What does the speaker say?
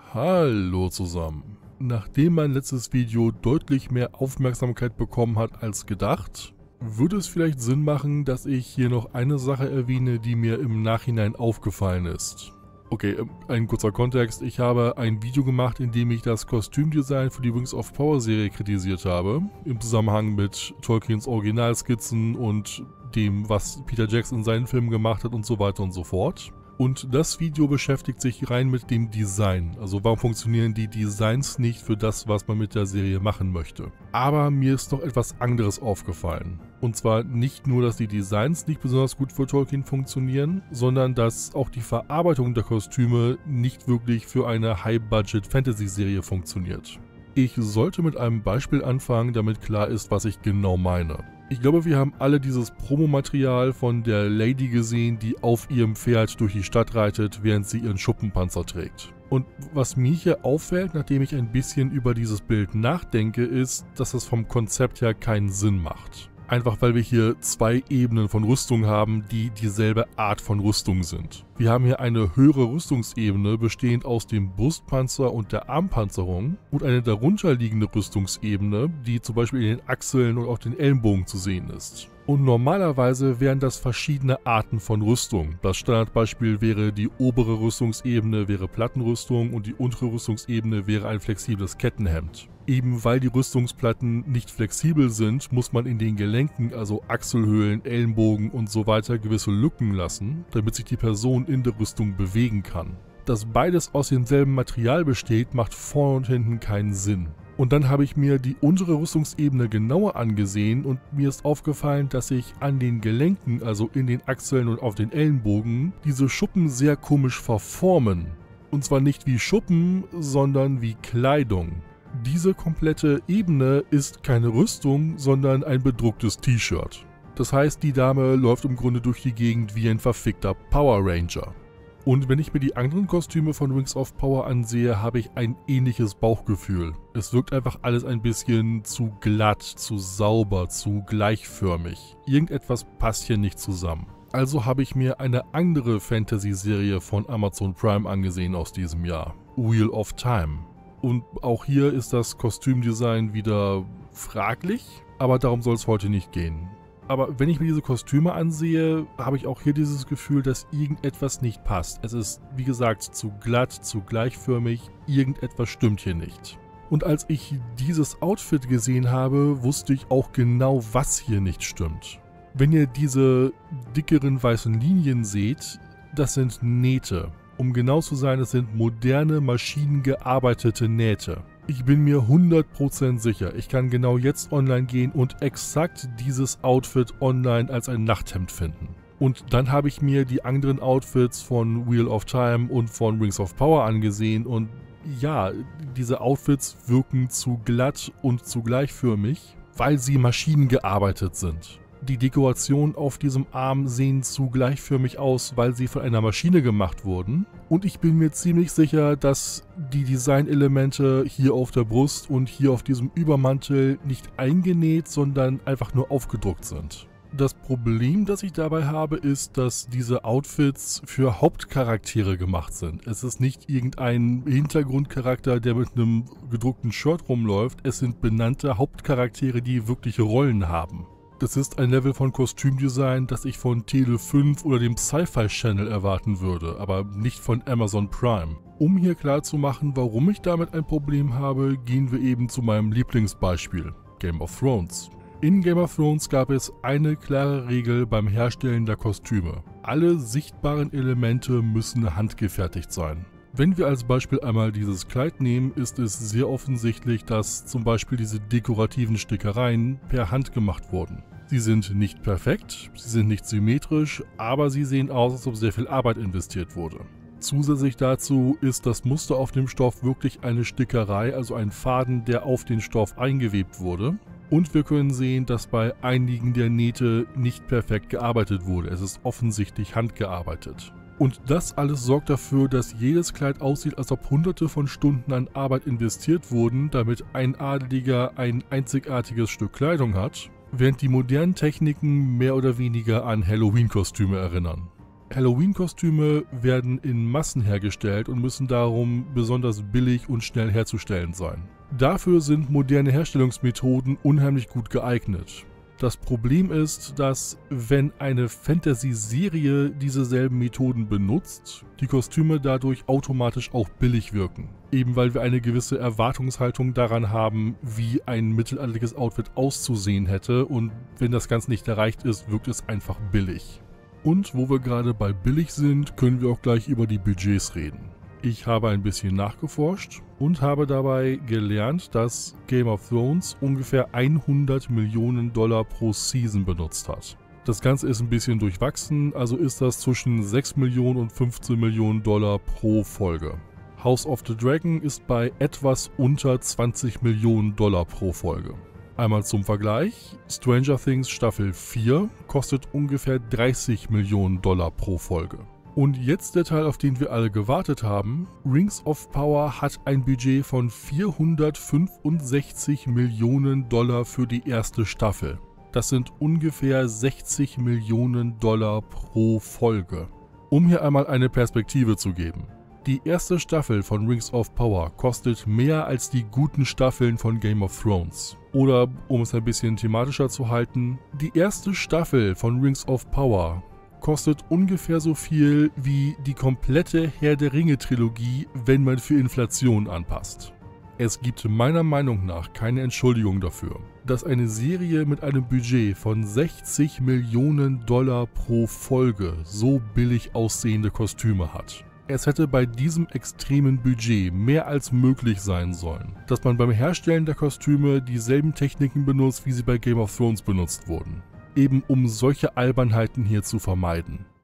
Hallo zusammen. Nachdem mein letztes Video deutlich mehr Aufmerksamkeit bekommen hat als gedacht, würde es vielleicht Sinn machen, dass ich hier noch eine Sache erwähne, die mir im Nachhinein aufgefallen ist. Okay, ein kurzer Kontext. Ich habe ein Video gemacht, in dem ich das Kostümdesign für die Rings of Power Serie kritisiert habe, im Zusammenhang mit Tolkiens Originalskizzen und dem, was Peter Jackson in seinen Filmen gemacht hat und so weiter und so fort. Und das Video beschäftigt sich rein mit dem Design. Also warum funktionieren die Designs nicht für das, was man mit der Serie machen möchte. Aber mir ist noch etwas anderes aufgefallen. Und zwar nicht nur, dass die Designs nicht besonders gut für Tolkien funktionieren, sondern dass auch die Verarbeitung der Kostüme nicht wirklich für eine High-Budget-Fantasy-Serie funktioniert. Ich sollte mit einem Beispiel anfangen, damit klar ist, was ich genau meine. Ich glaube, wir haben alle dieses Promomaterial von der Lady gesehen, die auf ihrem Pferd durch die Stadt reitet, während sie ihren Schuppenpanzer trägt. Und was mir hier auffällt, nachdem ich ein bisschen über dieses Bild nachdenke, ist, dass es vom Konzept her keinen Sinn macht. Einfach weil wir hier zwei Ebenen von Rüstung haben, die dieselbe Art von Rüstung sind. Wir haben hier eine höhere Rüstungsebene, bestehend aus dem Brustpanzer und der Armpanzerung, und eine darunterliegende Rüstungsebene, die zum Beispiel in den Achseln und auf den Ellenbogen zu sehen ist. Und normalerweise wären das verschiedene Arten von Rüstung. Das Standardbeispiel wäre, die obere Rüstungsebene wäre Plattenrüstung und die untere Rüstungsebene wäre ein flexibles Kettenhemd. Eben weil die Rüstungsplatten nicht flexibel sind, muss man in den Gelenken, also Achselhöhlen, Ellenbogen und so weiter, gewisse Lücken lassen, damit sich die Person in der Rüstung bewegen kann. Dass beides aus demselben Material besteht, macht vorne und hinten keinen Sinn. Und dann habe ich mir die untere Rüstungsebene genauer angesehen und mir ist aufgefallen, dass sich an den Gelenken, also in den Achseln und auf den Ellenbogen, diese Schuppen sehr komisch verformen. Und zwar nicht wie Schuppen, sondern wie Kleidung. Diese komplette Ebene ist keine Rüstung, sondern ein bedrucktes T-Shirt. Das heißt, die Dame läuft im Grunde durch die Gegend wie ein verfickter Power Ranger. Und wenn ich mir die anderen Kostüme von Rings of Power ansehe, habe ich ein ähnliches Bauchgefühl. Es wirkt einfach alles ein bisschen zu glatt, zu sauber, zu gleichförmig. Irgendetwas passt hier nicht zusammen. Also habe ich mir eine andere Fantasy-Serie von Amazon Prime angesehen aus diesem Jahr. Wheel of Time. Und auch hier ist das Kostümdesign wieder fraglich, aber darum soll es heute nicht gehen. Aber wenn ich mir diese Kostüme ansehe, habe ich auch hier dieses Gefühl, dass irgendetwas nicht passt. Es ist, wie gesagt, zu glatt, zu gleichförmig, irgendetwas stimmt hier nicht. Und als ich dieses Outfit gesehen habe, wusste ich auch genau, was hier nicht stimmt. Wenn ihr diese dickeren weißen Linien seht, das sind Nähte. Um genau zu sein, es sind moderne, maschinengearbeitete Nähte. Ich bin mir 100% sicher, ich kann genau jetzt online gehen und exakt dieses Outfit online als ein Nachthemd finden. Und dann habe ich mir die anderen Outfits von Wheel of Time und von Rings of Power angesehen und ja, diese Outfits wirken zu glatt und zu gleichförmig, weil sie maschinengearbeitet sind. Die Dekorationen auf diesem Arm sehen zu gleichförmig aus, weil sie von einer Maschine gemacht wurden. Und ich bin mir ziemlich sicher, dass die Designelemente hier auf der Brust und hier auf diesem Übermantel nicht eingenäht, sondern einfach nur aufgedruckt sind. Das Problem, das ich dabei habe, ist, dass diese Outfits für Hauptcharaktere gemacht sind. Es ist nicht irgendein Hintergrundcharakter, der mit einem gedruckten Shirt rumläuft. Es sind benannte Hauptcharaktere, die wirkliche Rollen haben. Das ist ein Level von Kostümdesign, das ich von Tele 5 oder dem Sci-Fi Channel erwarten würde, aber nicht von Amazon Prime. Um hier klarzumachen, warum ich damit ein Problem habe, gehen wir eben zu meinem Lieblingsbeispiel, Game of Thrones. In Game of Thrones gab es eine klare Regel beim Herstellen der Kostüme. Alle sichtbaren Elemente müssen handgefertigt sein. Wenn wir als Beispiel einmal dieses Kleid nehmen, ist es sehr offensichtlich, dass zum Beispiel diese dekorativen Stickereien per Hand gemacht wurden. Sie sind nicht perfekt, sie sind nicht symmetrisch, aber sie sehen aus, als ob sehr viel Arbeit investiert wurde. Zusätzlich dazu ist das Muster auf dem Stoff wirklich eine Stickerei, also ein Faden, der auf den Stoff eingewebt wurde. Und wir können sehen, dass bei einigen der Nähte nicht perfekt gearbeitet wurde. Es ist offensichtlich handgearbeitet. Und das alles sorgt dafür, dass jedes Kleid aussieht, als ob hunderte von Stunden an Arbeit investiert wurden, damit ein Adeliger ein einzigartiges Stück Kleidung hat, während die modernen Techniken mehr oder weniger an Halloween-Kostüme erinnern. Halloween-Kostüme werden in Massen hergestellt und müssen darum besonders billig und schnell herzustellen sein. Dafür sind moderne Herstellungsmethoden unheimlich gut geeignet. Das Problem ist, dass, wenn eine Fantasy-Serie dieselben Methoden benutzt, die Kostüme dadurch automatisch auch billig wirken. Eben weil wir eine gewisse Erwartungshaltung daran haben, wie ein mittelalterliches Outfit auszusehen hätte, und wenn das Ganze nicht erreicht ist, wirkt es einfach billig. Und wo wir gerade bei billig sind, können wir auch gleich über die Budgets reden. Ich habe ein bisschen nachgeforscht und habe dabei gelernt, dass Game of Thrones ungefähr 100 Millionen Dollar pro Season benutzt hat. Das Ganze ist ein bisschen durchwachsen, also ist das zwischen 6 Millionen und 15 Millionen Dollar pro Folge. House of the Dragon ist bei etwas unter 20 Millionen Dollar pro Folge. Einmal zum Vergleich, Stranger Things Staffel 4 kostet ungefähr 30 Millionen Dollar pro Folge. Und jetzt der Teil, auf den wir alle gewartet haben. Rings of Power hat ein Budget von 465 Millionen Dollar für die erste Staffel. Das sind ungefähr 60 Millionen Dollar pro Folge. Um hier einmal eine Perspektive zu geben. Die erste Staffel von Rings of Power kostet mehr als die guten Staffeln von Game of Thrones. Oder, um es ein bisschen thematischer zu halten, die erste Staffel von Rings of Power kostet ungefähr so viel wie die komplette Herr der Ringe-Trilogie, wenn man für Inflation anpasst. Es gibt meiner Meinung nach keine Entschuldigung dafür, dass eine Serie mit einem Budget von 60 Millionen Dollar pro Folge so billig aussehende Kostüme hat. Es hätte bei diesem extremen Budget mehr als möglich sein sollen, dass man beim Herstellen der Kostüme dieselben Techniken benutzt, wie sie bei Game of Thrones benutzt wurden. Eben um solche Albernheiten hier zu vermeiden.